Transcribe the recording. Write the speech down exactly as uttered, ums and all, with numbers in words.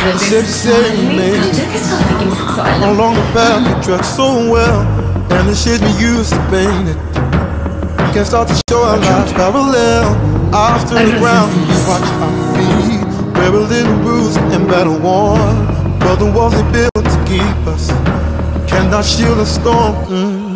said you said you made it along the path you trudged so well, and the shit we used to paint it. Can't start to show our lives parallel. After the ground, you watch our feet, we're a little bruised and battle worn, but the walls they built to keep us cannot shield the storm. mm.